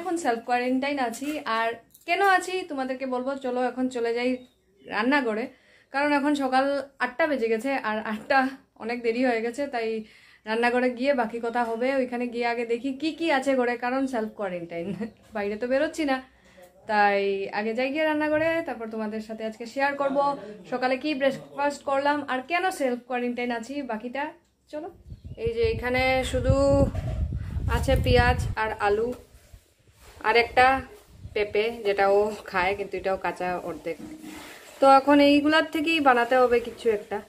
এখন self quarantine আছি। আর কেন আছি তোমাদেরকে বলবো, চলো এখন চলে যাই রান্নাঘরে। কারণ এখন সকাল 8টা বেজে গেছে, আর 8টা অনেক দেরি হয়ে গেছে, তাই রান্নাঘরে গিয়ে বাকি কথা হবে। ওইখানে গিয়ে আগে দেখি কি কি আছে ঘরে, কারণ সেলফ কোয়ারেন্টাইন, বাইরে তো বেরোচ্ছি না, তাই আগে যাই গিয়ে রান্নাঘরে। তারপর তোমাদের সাথে আজকে শেয়ার করব সকালে কি ব্রেকফাস্ট করলাম আর কেন সেলফ কোয়ারেন্টাইন আছি, বাকিটা চলো। এই যে এখানে শুধু আছে পেঁয়াজ আর আলু আর একটা পেঁপে, যেটা ও খায় কিন্তু এটাও কাঁচা অর্ধেক। তো এখন এইগুলার থেকেই বানাতে হবে কিছু একটা।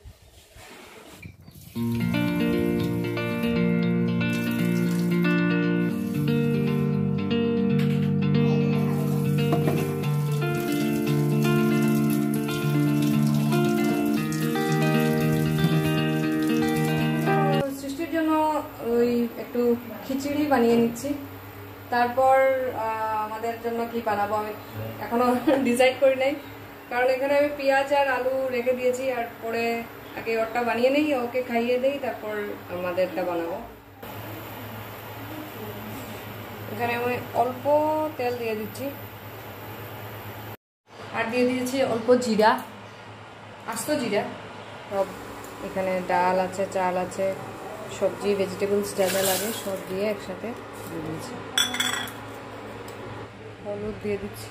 সৃষ্টির জন্য ওই একটু খিচুড়ি বানিয়ে নিচ্ছি, তারপর আমাদের জন্য কি বানাবো আমি এখনো ডিসাইড করি নাই। কারণ এখানে আমি পেঁয়াজ আর আলু রেখে দিয়েছি, আর পরে আগে ওরটা বানিয়ে নেই, ওকে খাইয়ে দেই, তারপর আমাদেরটা বানাবো। এখানে আমি অল্প তেল দিয়ে দিচ্ছি, আর দিয়ে দিয়েছি অল্প জিরা, আস্ত জিরা সব। এখানে ডাল আছে, চাল আছে, সবজি ভেজিটেবলস যা যা লাগে সব দিয়ে একসাথে দিয়ে দিয়েছি। হলুদ দিয়ে দিচ্ছি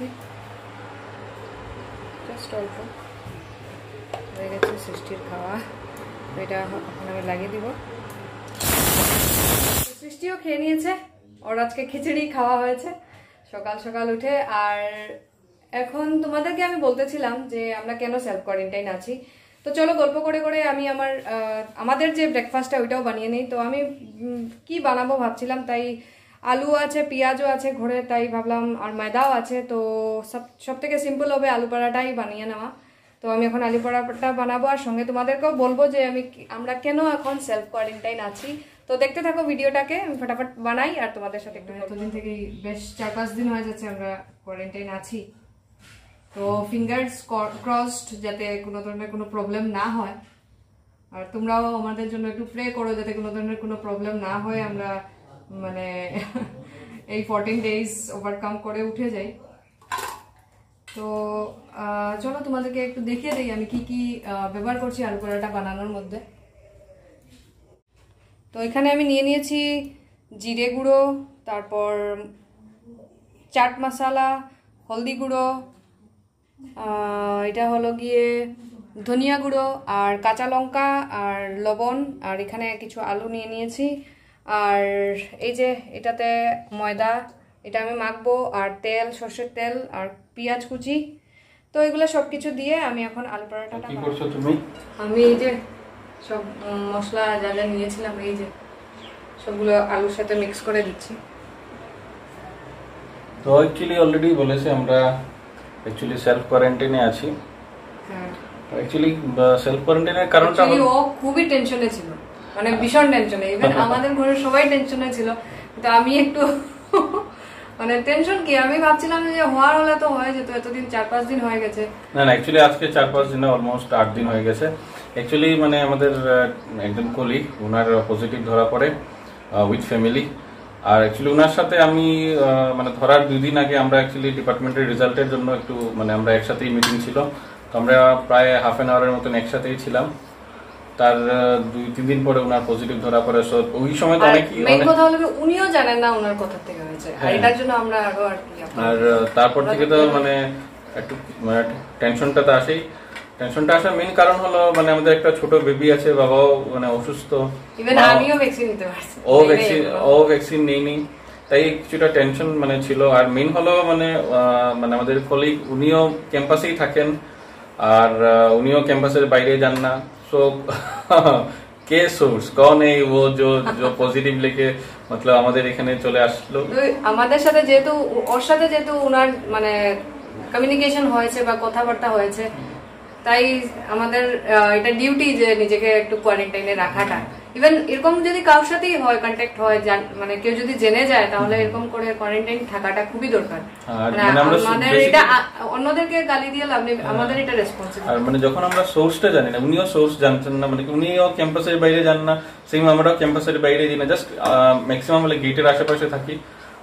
জাস্ট অল্প। হয়ে গেছে সৃষ্টির খাওয়া, এটা এখন আমি লাগিয়ে দিব। সৃষ্টিও খেয়ে নিয়েছে, ওর আজকে খিচুড়ি খাওয়া হয়েছে সকাল সকাল উঠে। আর এখন তোমাদেরকে আমি বলতেছিলাম যে আমরা কেন সেলফ কোয়ারেন্টাইন আছি। তো চলো গল্প করে করে আমি আমাদের যে ব্রেকফাস্টটা ওইটাও বানিয়ে নিই। তো আমি কি বানাবো ভাবছিলাম, তাই আলু আছে, পেঁয়াজও আছে ঘরে, তাই ভাবলাম, আর ময়দাও আছে। তো সব থেকে সিম্পল হবে আলু পরাটাই বানিয়ে নেওয়া। তো আমি এখন আলু পরাটা বানাবো, আর সঙ্গে তোমাদেরকেও বলবো যে আমরা কেন এখন সেলফ কোয়ারেন্টাইন আছি। তো দেখতে থাকো ভিডিওটাকে, আমি ফটাফট বানাই আর তোমাদের সাথে একটু। এতদিন থেকে বেশ 4-5 দিন হয়ে যাচ্ছে আমরা কোয়ারেন্টাইন আছি। তো ফিঙ্গার্স ক্রসড যাতে কোনো ধরনের কোনো প্রবলেম না হয়, আর তোমরাও আমাদের জন্য একটু প্রে করো যাতে কোনো ধরনের কোনো প্রবলেম না হয়, আমরা মানে এই 14 days ওভারকাম করে উঠে যাই। তো চলো তোমাদেরকে একটু দেখিয়ে দিই আমি কি কি ব্যবহার করছি আলু পরাটা বানানোর মধ্যে। তো এখানে আমি নিয়ে নিয়েছি জিরে গুঁড়ো, তারপর চাট মশলা, হলদি গুঁড়ো, এটা হলো গিয়ে ধনিয়া গুঁড়ো, আর কাঁচা লঙ্কা, আর লবণ, আর এখানে কিছু আলু নিয়ে নিয়েছি। আর এই যে এটাতে ময়দা, এটা আমি মাখবো, আর তেল, সর্ষের তেল, আর পেঁয়াজ কুচি। তো এগুলো সব কিছু দিয়ে আমি এখন আলু পরাঠাটা। কি করছো তুমি? আমি এই যে সব মশলা যা যা নিয়েছিলাম এই যে সবগুলো আলুর সাথে মিক্স করে দিচ্ছি। তো অ্যাকচুয়ালি অলরেডি বলেছে আমরা অ্যাকচুয়ালি সেলফ কোয়ারেন্টাইনে আছি। হ্যাঁ, অ্যাকচুয়ালি সেলফ কোয়ারেন্টাইনের কারণটা হলো ও খুবই টেনশনে ছিল, মানে ভীষণ টেনশনে। ইভেন আমাদের ঘরের সবাই টেনশনে ছিল, কিন্তু আমি একটু মানে টেনশন কি, আমি ভাবছিলাম যে হওয়ার হলে তো হয়ে যেত, এতদিন 4-5 দিন হয়ে গেছে। না না, অ্যাকচুয়ালি আজকে 4-5 দিন না, অলমোস্ট 8 দিন হয়ে গেছে। অ্যাকচুয়ালি মানে আমাদের একজন কলিগ, ওনার পজিটিভ ধরা পড়ে উইথ ফ্যামিলি। আর অ্যাকচুয়ালি ওনার সাথে আমি মানে ধরার 2 দিন আগে আমরা অ্যাকচুয়ালি ডিপার্টমেন্টের রেজাল্টের জন্য একটু মানে আমরা একসাথেই মিটিং ছিল, তো আমরা প্রায় হাফ অ্যান আওয়ারের মতন একসাথেই ছিলাম। তার 2-3 দিন পরে ওনার পজিটিভ ধরা পড়ে। সো ওই সময় তো অনেক মেইন কথা হলো উনিও জানেন না ওনার কথা থেকে হয়েছে, আর এটার জন্য আমরা আরো আর তারপর থেকে তো মানে একটু মানে টেনশনটা তো আসেই। টেনশনটা আসার মেইন কারণ হলো মানে আমাদের একটা ছোট বেবি আছে, বাবাও মানে অসুস্থ, ইভেন আমিও ভ্যাকসিন নিতে পারছি, ও ভ্যাকসিন নেইনি, তাই কিছুটা টেনশন মানে ছিল। আর মেইন হলো মানে আমাদের কলিগ উনিও ক্যাম্পাসেই থাকেন, আর উনিও ক্যাম্পাসের বাইরে যান না। सो के সোর্স कौन है वो जो পজিটিভ লিখে मतलब আমাদের এখানে চলে আসলো। আমাদের সাথে যেহেতু ওর সাথে যেহেতু ওনার মানে কমিউনিকেশন হয়েছে বা কথাবার্তা হয়েছে, তাই আমাদের এটা ডিউটি যে নিজেকে একটু কোয়ারেন্টাইনে রাখাটা। ইভেন এরকম যদি কারোর সাথেই হয়, কন্ট্যাক্ট হয়, মানে কেউ যদি জেনে যায়, তাহলে এরকম করে কোয়ারেন্টাইন থাকাটা খুবই দরকার। আমাদের এটা অন্যদেরকে গালি দিয়ে লাভ নেই, আমাদের এটা রেসপন্সিবল। আর মানে যখন আমরা সোর্সটা জানি না, উনিও সোর্স জানতেন না, মানে উনিও ক্যাম্পাসের বাইরে যান না, সেম আমরাও ক্যাম্পাসের বাইরে যাই না, জাস্ট ম্যাক্সিমাম হলে গেটের আশেপাশে থাকি।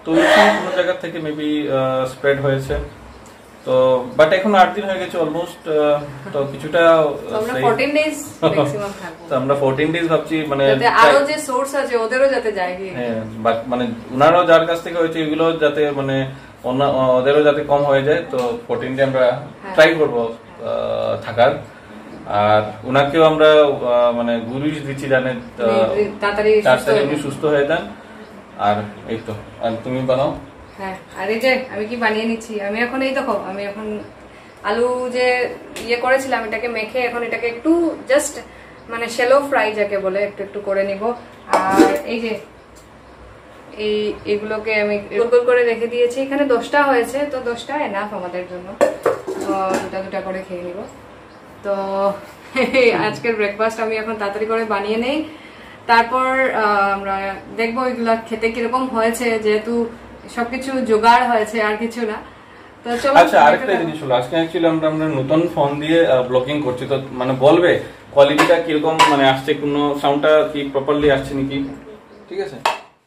তো কোনো জায়গা থেকে মেবি স্প্রেড হয়েছে। তো বাট এখন 8 দিন হয়ে গেছে অলমোস্ট, তো কিছুটা আমরা 14 ডেজ ম্যাক্সিমাম থাকবো। তো আমরা 14 ডেজ ভাবছি, মানে আরো যে সোর্স আছে ওদেরও যাতে যায় গিয়ে, হ্যাঁ বাট মানে উনারও যার কাছ থেকে হয়েছে এগুলো যাতে মানে ওদেরও যাতে কম হয়ে যায়। তো 14 ডে আমরা ট্রাই করব থাকার। আর উনাকেও আমরা মানে গুরুশ দিচ্ছি জানে তাড়াতাড়ি উনি সুস্থ হয়ে যান। আর এই তো, আর তুমি বানাও। হ্যাঁ, আর এই যে আমি কি বানিয়ে নিচ্ছি, আমি এখন এই দেখো, আমি এখন আলু যে ইয়ে করেছিলাম এটাকে মেখে এখন এটাকে একটু জাস্ট মানে শ্যালো ফ্রাই যাকে বলে একটু একটু করে নিব। আর এই যে এইগুলোকে আমি গোল গোল করে রেখে দিয়েছি, এখানে 10টা হয়েছে, তো 10টা এনাফ আমাদের জন্য, দুটা দুটা করে খেয়ে নিব। তো আজকের ব্রেকফাস্ট আমি এখন তাড়াতাড়ি করে বানিয়ে নেই, তারপর আমরা দেখবো এগুলা খেতে কিরকম হয়েছে, যেহেতু সবকিছু জোগাড় হয়েছে আর কিছু না। তো চলো। আচ্ছা, আরেকটা জিনিস হলো, আজকে অ্যাকচুয়ালি আমরা নতুন ফোন দিয়ে ব্লগিং করছি, তো মানে বলবে কোয়ালিটিটা কিরকম মানে আসছে, কোনো সাউন্ডটা কি প্রপারলি আসছে নাকি, ঠিক আছে?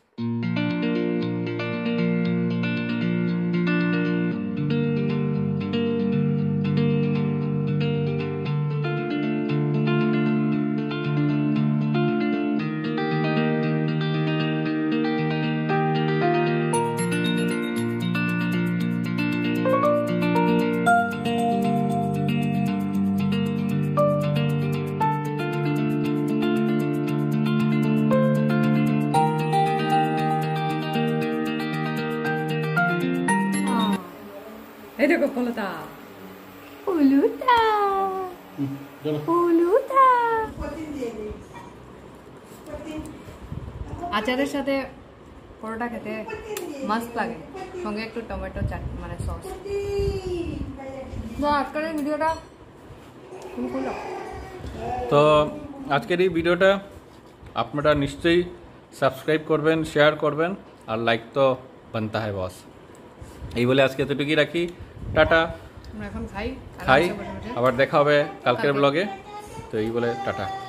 এই দেখো পলতা, পলুতা, পলুতা। আচারের সাথে পরোটা খেতে মাস্ত লাগে, সঙ্গে একটু টমেটো চাটনি মানে সস। তো আজকের এই ভিডিওটা তুমি করো। তো আজকের এই ভিডিওটা আপনারা নিশ্চয়ই সাবস্ক্রাইব করবেন, শেয়ার করবেন, আর লাইক তো বানতা হয় বস। এই বলে আজকে এতটুকুই রাখি, টাটা। আমরা এখন খাই, আবার দেখা হবে কালকের ব্লগে। তো এই বলে টাটা।